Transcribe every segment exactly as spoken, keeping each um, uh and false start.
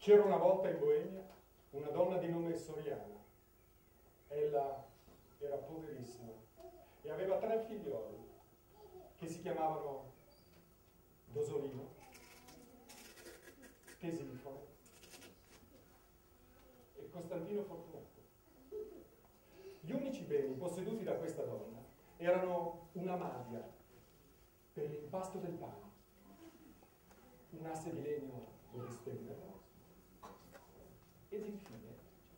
C'era una volta in Boemia una donna di nome Soriana. Ella era poverissima e aveva tre figlioli che si chiamavano Dosolino, Tesifone e Costantino Fortunato. Gli unici beni posseduti da questa donna erano una madia per l'impasto del pane, un asse di legno dove stenderlo ed infine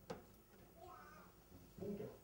un gatto.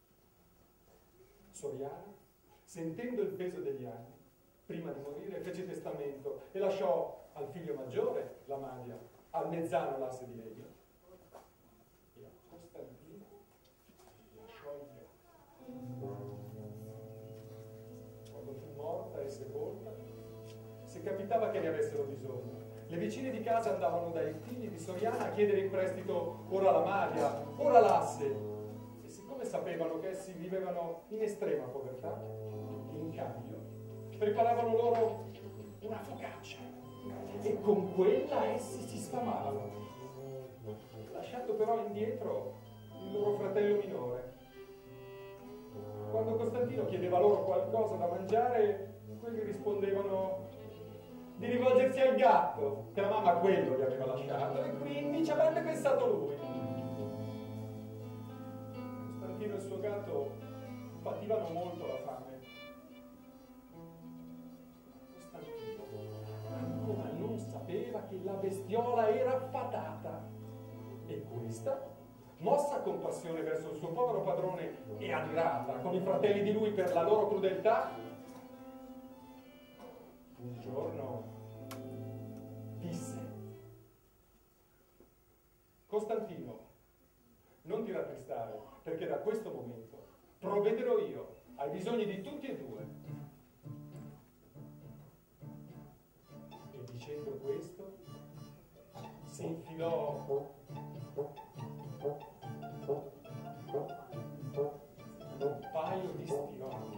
Soriana, sentendo il peso degli anni, prima di morire fece testamento e lasciò al figlio maggiore la madia, al mezzano l'asse di legno e a Costantino lasciò il gatto. Quando fu morta e sepolta, se capitava che ne avessero bisogno, le vicine di casa andavano dai figli di Soriana a chiedere in prestito ora la madia, ora l'asse. E siccome sapevano che essi vivevano in estrema povertà, in cambio preparavano loro una focaccia e con quella essi si sfamavano, lasciando però indietro il loro fratello minore. Quando Costantino chiedeva loro qualcosa da mangiare, quelli rispondevano di rivolgersi al gatto, che la mamma quello gli aveva lasciato e quindi ci avrebbe pensato lui. Costantino e il suo gatto pativano molto la fame. Costantino ancora non sapeva che la bestiola era fatata e questa, mossa a compassione verso il suo povero padrone e adirata con i fratelli di lui per la loro crudeltà, un giorno disse: Costantino, non ti rattristare, perché da questo momento provvederò io ai bisogni di tutti e due. E dicendo questo, si infilò un paio di stivali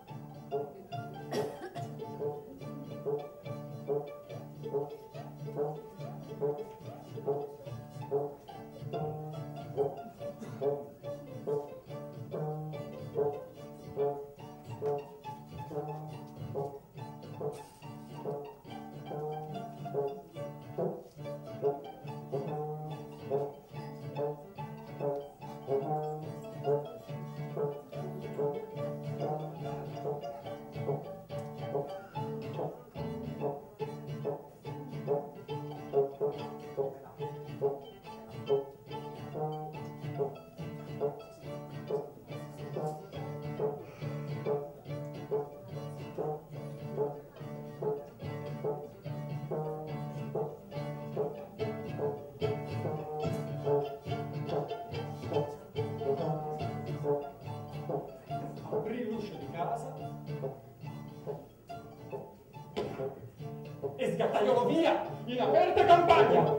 e sgattaiolo via in aperta campagna.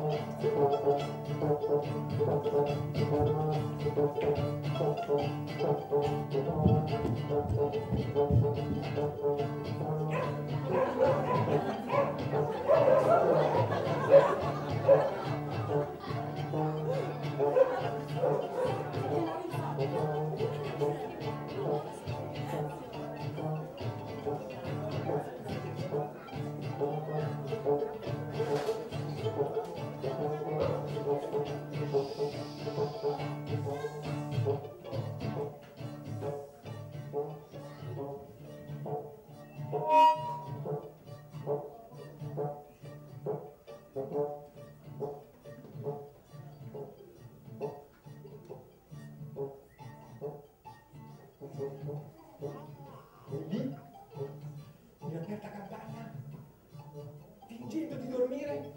E lì, in aperta campagna, fingendo di dormire,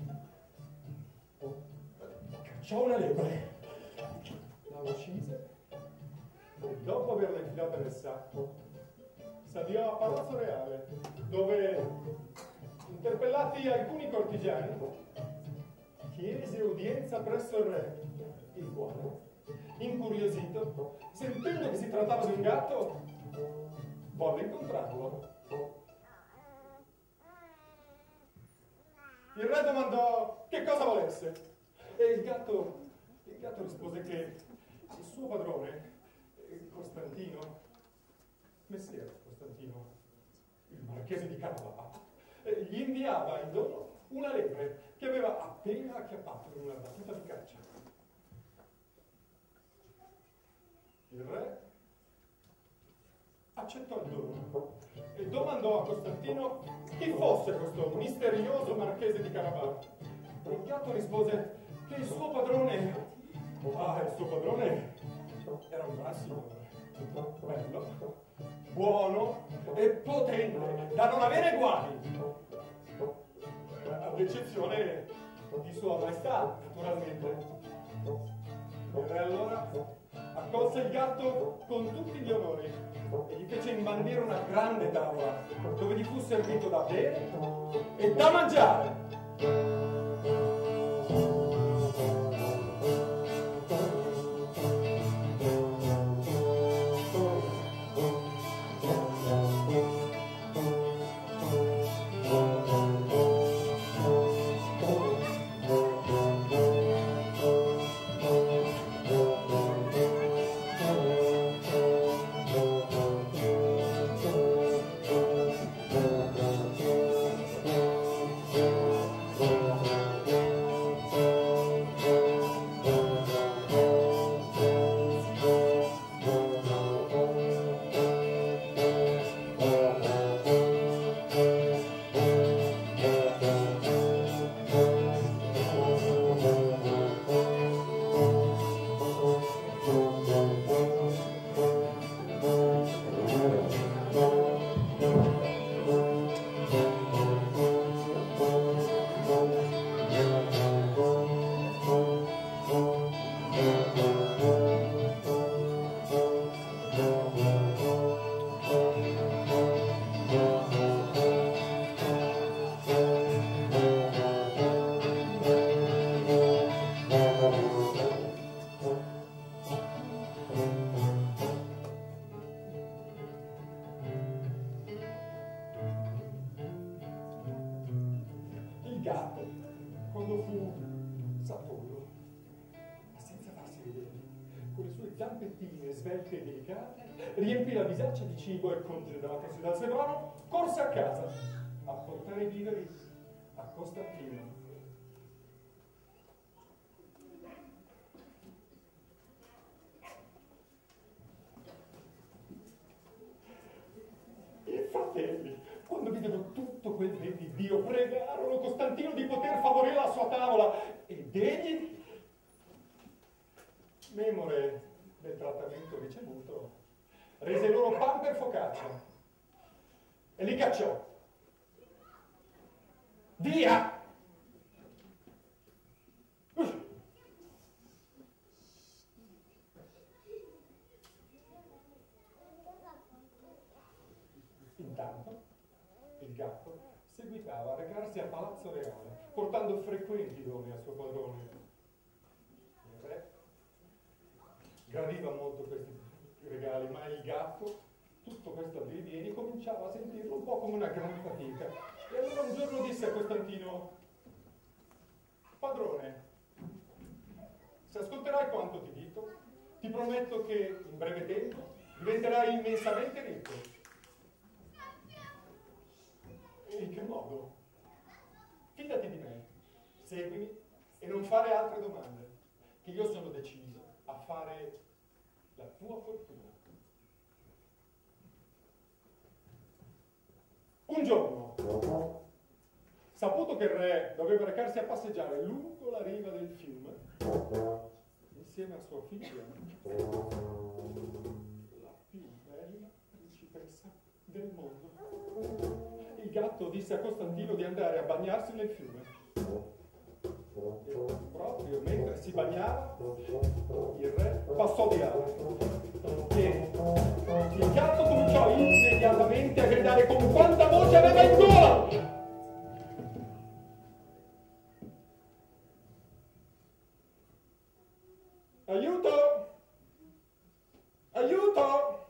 cacciò una lepre, la uccise e dopo averla infilata nel sacco salì a Palazzo Reale, dove, interpellati alcuni cortigiani, chiese udienza presso il re, il quale, incuriosito, sentendo che si trattava di un gatto, volle incontrarlo. Il re domandò che cosa volesse e il gatto, il gatto rispose che il suo padrone, Costantino, Messer Costantino, il marchese di Carabà, gli inviava in dono una lepre che aveva appena acchiappato in una battuta di caccia. Il re accettò il dono e domandò a Costantino chi fosse questo misterioso marchese di Carabà. Il gatto rispose che il suo padrone, ah, il suo padrone era un gran signore, bello, buono e potente, da non avere guai, ad eccezione di sua maestà, naturalmente. Il re allora accolse il gatto con tutti gli onori e gli fece imbandire una grande tavola dove gli fu servito da bere e da mangiare. Svelte e delicate, riempì la bisaccia di cibo e congedatasi dal sevrano, corse a casa a portare i viveri a Costantino. I fratelli, quando videro tutto quel ben di Dio, pregarono Costantino di poter favorire la sua tavola ed egli, memore del trattamento ricevuto, rese loro pan per focaccia e li cacciò. Via! Intanto il gatto seguitava a recarsi a Palazzo Reale, portando frequenti doni al suo padrone. Il re gradiva molto questi regali, ma il gatto, tutto questo andare e vieni, cominciava a sentirlo un po' come una gran fatica. E allora un giorno disse a Costantino: padrone, se ascolterai quanto ti dico, ti prometto che in breve tempo diventerai immensamente ricco. E in che modo? Fidati di me, seguimi e non fare altre domande, che io sono deciso a fare la tua fortuna. Un giorno, saputo che il re doveva recarsi a passeggiare lungo la riva del fiume, insieme a sua figlia, la più bella principessa del mondo, il gatto disse a Costantino di andare a bagnarsi nel fiume. E proprio mentre si bagnava, il re passò di là e il gatto cominciò immediatamente a gridare con quanta voce aveva in gola: aiuto! Aiuto!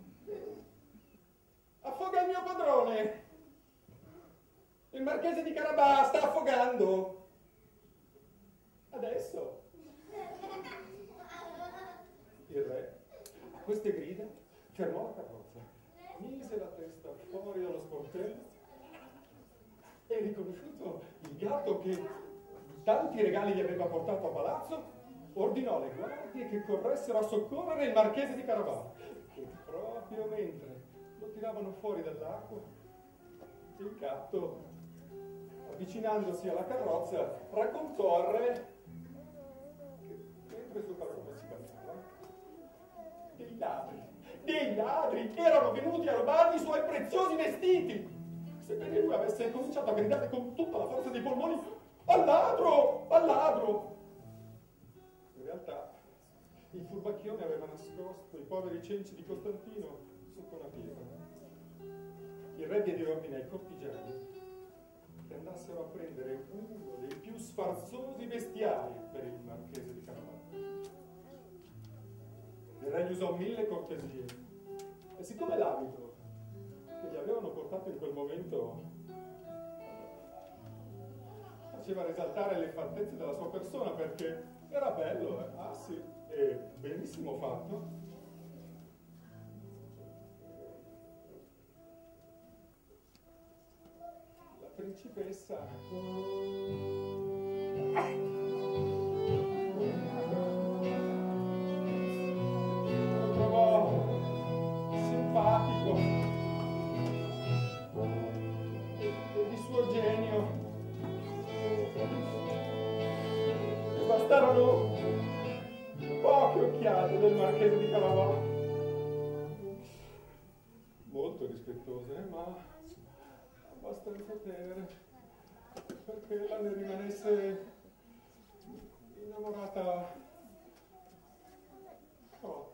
Affoga il mio padrone! Il marchese di Carabà sta affogando! Adesso. Il re, a queste grida, fermò la carrozza, mise la testa fuori dallo sportello e, riconosciuto il gatto che tanti regali gli aveva portato a palazzo, ordinò alle guardie che corressero a soccorrere il marchese di Carabà. E proprio mentre lo tiravano fuori dall'acqua, il gatto, avvicinandosi alla carrozza, raccontò al re che mentre suo padrone si bagnava, dei ladri, dei ladri erano venuti a rubargli i suoi preziosi vestiti. Sebbene lui avesse cominciato a gridare con tutta la forza dei polmoni: al ladro, al ladro! In realtà il furbacchione aveva nascosto i poveri cenci di Costantino sotto una pietra. Il re diede ordine ai cortigiani che andassero a prendere uno dei più sfarzosi bestiali per il marchese di Carabà. Il re gli usò mille cortesie e siccome l'abito che gli avevano portato in quel momento faceva risaltare le fattezze della sua persona, perché era bello, eh? Ah sì, e benissimo fatto, la principessa lo trovò simpatico e, e di suo genio. E bastarono poche occhiate del marchese di Carabà, molto rispettose, ma abbastanza tenere perché ella ne rimanesse innamorata troppo.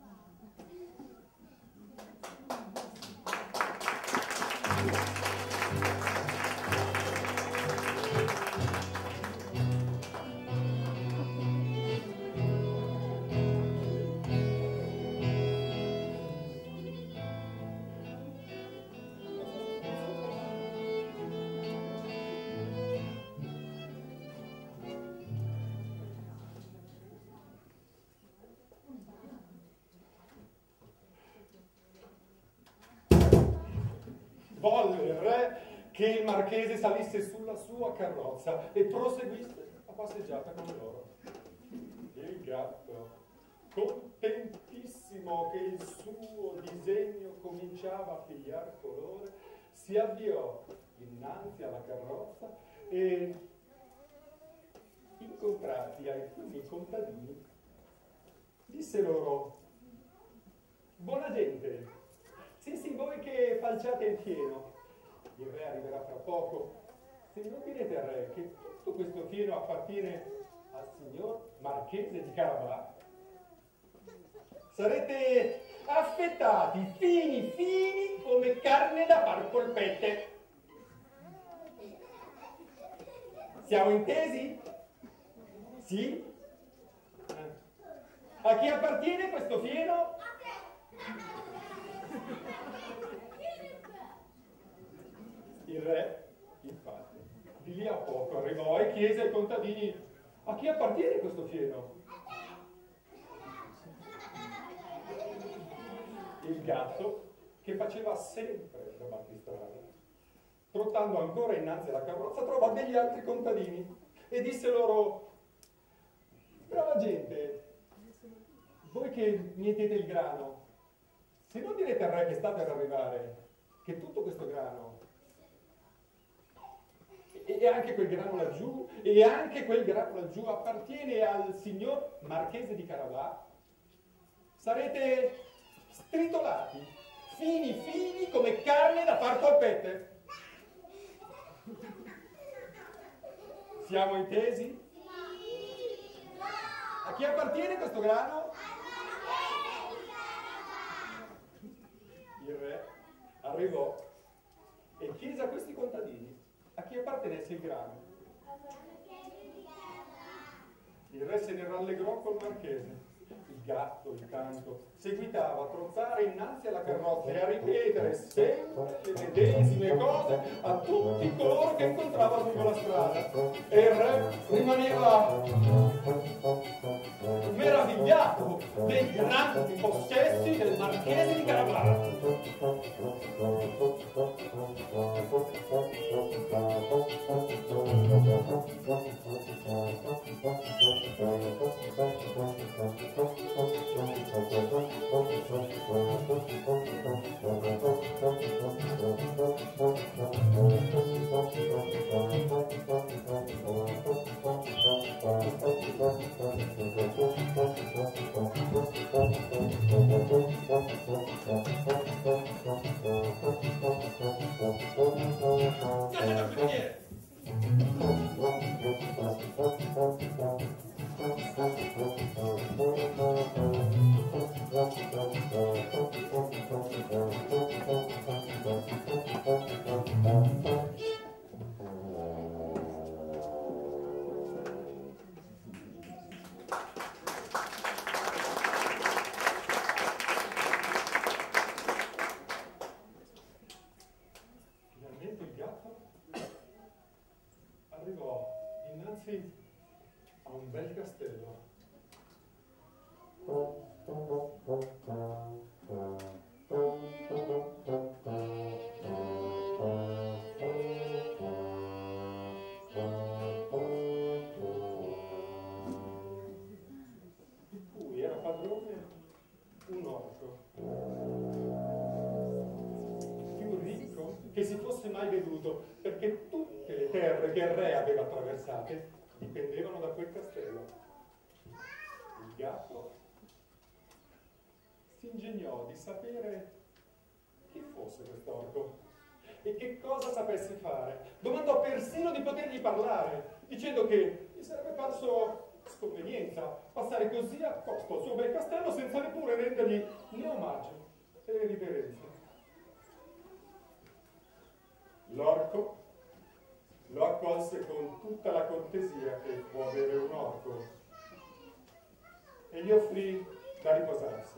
Volle il re che il marchese salisse sulla sua carrozza e proseguisse la passeggiata con loro. Il gatto, contentissimo che il suo disegno cominciava a pigliar colore, si avviò innanzi alla carrozza e, incontrati alcuni contadini, disse loro: buona gente, sì sì, voi che falciate il fieno, il re arriverà fra poco. Se non direte al re che tutto questo fieno appartiene al signor marchese di Carabà, sarete affettati fini fini come carne da far polpette. Siamo intesi? Sì? A chi appartiene questo fieno? Il re, infatti, di lì a poco arrivò e chiese ai contadini: a chi appartiene questo fieno? Il gatto, che faceva sempre la battistrada, trottando ancora innanzi alla carrozza, trovò degli altri contadini e disse loro: brava gente, voi che mietete il grano, se non direte al re che sta per arrivare che tutto questo grano e anche quel grano laggiù, e anche quel grano laggiù appartiene al signor marchese di Carabà, sarete stritolati, fini fini come carne da far polpette. Siamo intesi? A chi appartiene questo grano? Il re arrivò e chiese a questi contadini a chi appartenesse il grano. Il re se ne rallegrò col marchese Il gatto, intanto, seguitava a trottare innanzi alla carrozza e a ripetere sempre le medesime cose a tutti coloro che incontrava lungo la strada. E il re rimaneva meravigliato dei grandi possessi del marchese di Caravaggio. A un bel castello. Di cui era padrone un orco, più ricco che si fosse mai veduto, perché tutte le terre che il re aveva attraversate dipendevano da quel castello. Il gatto si ingegnò di sapere chi fosse quest'orco e che cosa sapesse fare. Domandò persino di potergli parlare, dicendo che gli sarebbe parso sconvenienza passare così a costo al suo bel castello senza neppure rendergli né omaggio né riverenza. L'orco lo accolse con tutta la cortesia che può avere un orco e gli offrì da riposarsi.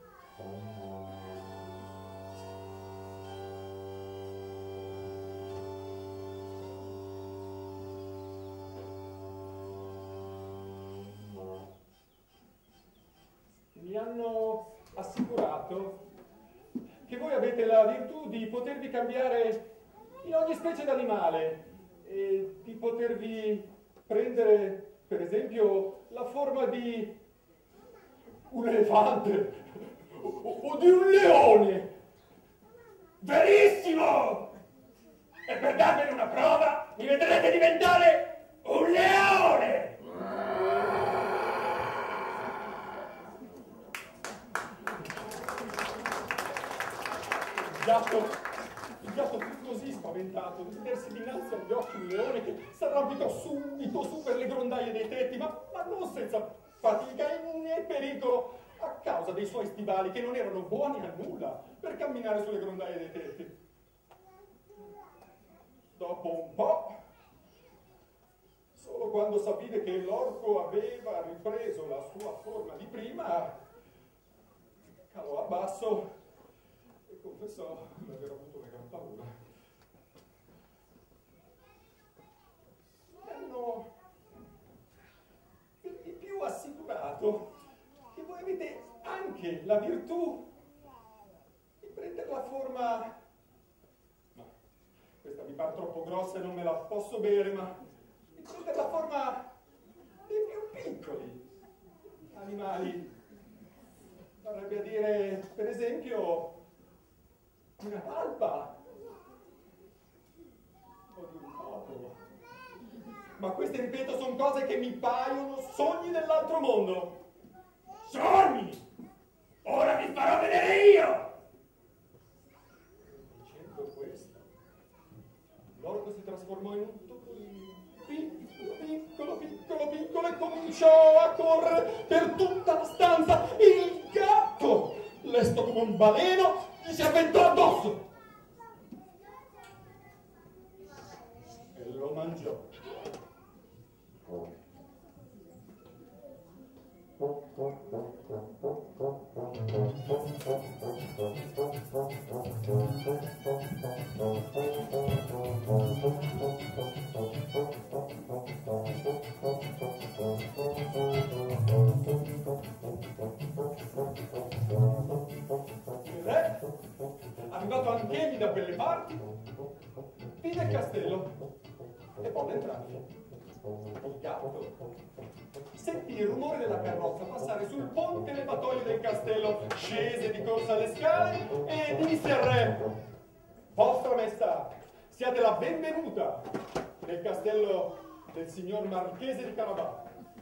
Mi hanno assicurato che voi avete la virtù di potervi cambiare in ogni specie d'animale e di potervi prendere, per esempio, la forma di un elefante o, o di un leone. Verissimo! E per darvene una prova mi vedrete diventare un leone! Il gatto, il gatto fu così spaventato di vedersi dinanzi agli occhi un leone che s'arrampicò subito su per le grondaie dei tetti, ma, ma non senza fatica né pericolo, a causa dei suoi stivali che non erano buoni a nulla per camminare sulle grondaie dei tetti. Dopo un po', solo quando s'avvide che l'orco aveva ripreso la sua forma di prima, calò a basso e confessò di aver avuto una gran paura. Mi hanno per di più assicurato che voi avete anche la virtù di prendere la forma... No, questa mi pare troppo grossa e non me la posso bere, ma di prendere la forma dei più piccoli animali. Vorrebbe a dire, per esempio, una talpa o di un topo. Ma queste, ripeto, sono cose che mi paiono sogni dell'altro mondo. Sogni! Ora vi farò vedere io! Dicendo questo, l'orco si trasformò in un topolino piccolo, piccolo, piccolo, piccolo e cominciò a correre per tutta la stanza. Il gatto, lesto come un baleno, gli si avventò addosso e lo mangiò. Oh, oh, oh. parti, vide il castello e volle entrare. Il gatto sentì il rumore della carrozza passare sul ponte levatoio del castello, scese di corsa alle scale e disse al re: Vostra Maestà, siate la benvenuta nel castello del signor Marchese di Carabà.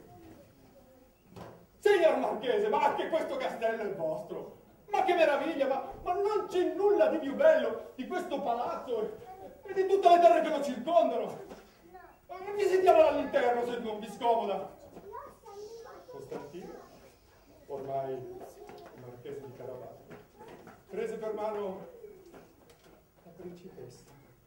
Signor Marchese, ma anche questo castello è vostro! Ma che meraviglia, ma, ma non c'è nulla di più bello di questo palazzo e, e di tutte le terre che lo circondano. Visitiamolo all'interno se non vi scomoda. Costantino, ormai il Marchese di Carabà, prese per mano la principessa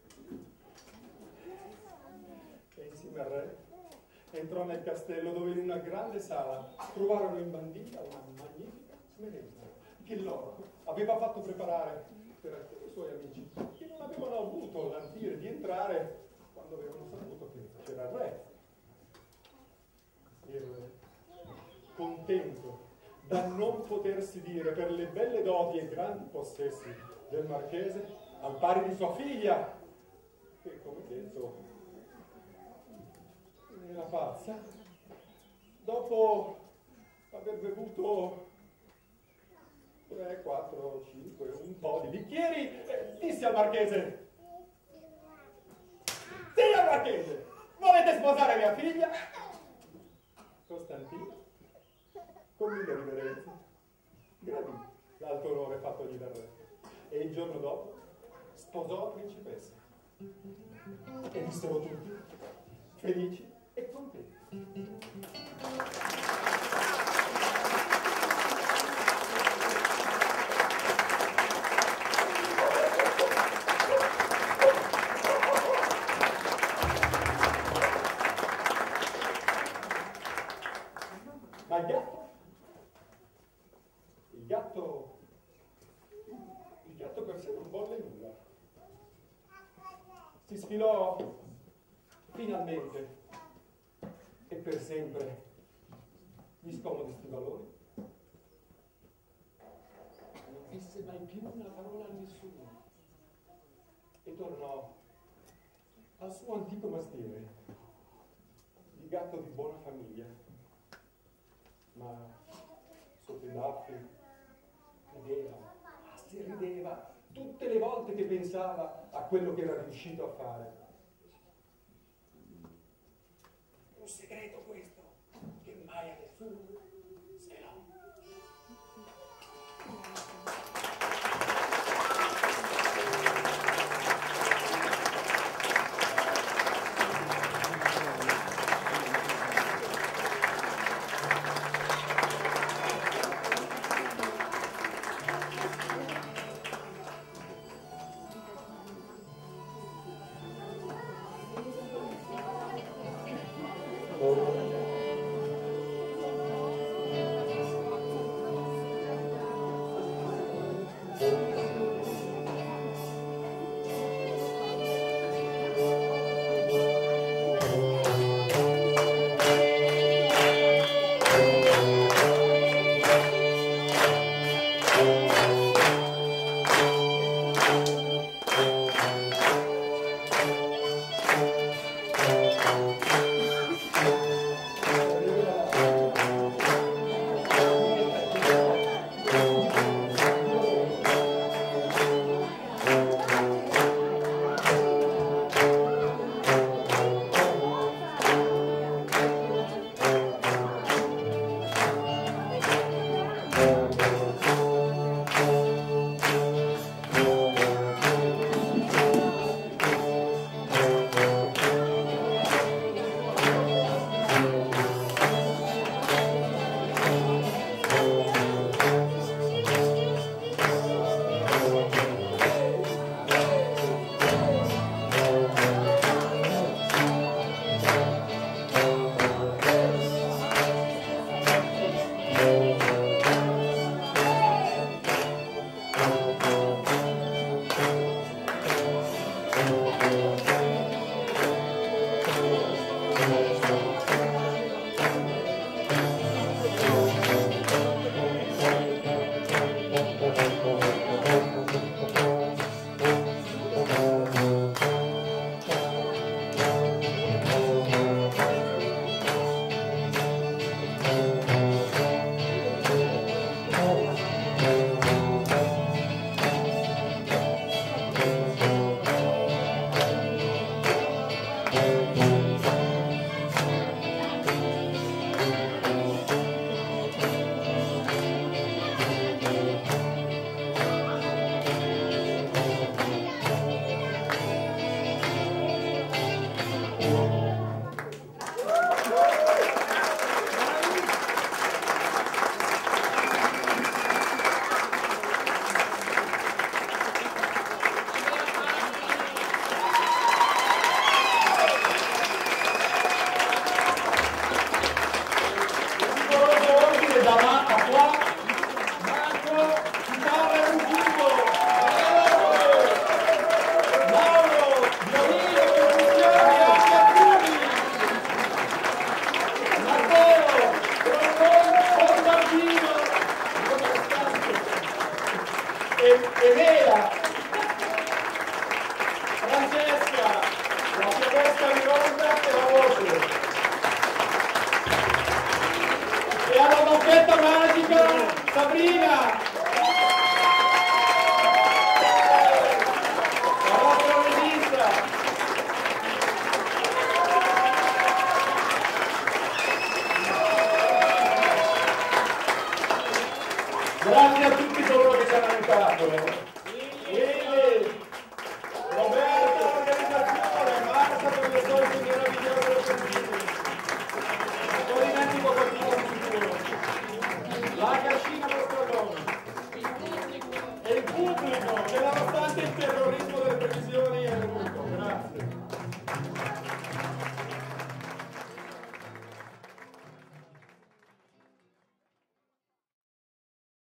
e insieme al re entrò nel castello, dove in una grande sala trovarono in bandiera una magnifica merenda che loro aveva fatto preparare per alcuni suoi amici che non avevano avuto l'ardire di entrare quando avevano saputo che c'era il re. Il re, contento da non potersi dire per le belle doti e grandi possessi del marchese, al pari di sua figlia, che come detto era pazza, dopo aver bevuto tre, quattro, cinque, un po' di bicchieri, eh, disse al marchese: Signor Marchese, volete sposare mia figlia? Costantino, con mille riverenze, gradì l'alto onore fattogli dal re e il giorno dopo sposò la principessa. E vissero tutti felici e contenti. Ma il gatto? Il gatto... Il gatto per sé non volle nulla. Si sfilò finalmente e per sempre gli scomodi stivaloni. Non disse mai più una parola a nessuno e tornò al suo antico mestiere di gatto di buona famiglia. Ma sotto i baffi rideva, si rideva tutte le volte che pensava a quello che era riuscito a fare. Un segreto questo, che mai a nessuno svelò. Sabina! La nostra regista! Grazie a tutti coloro che ci hanno aiutato.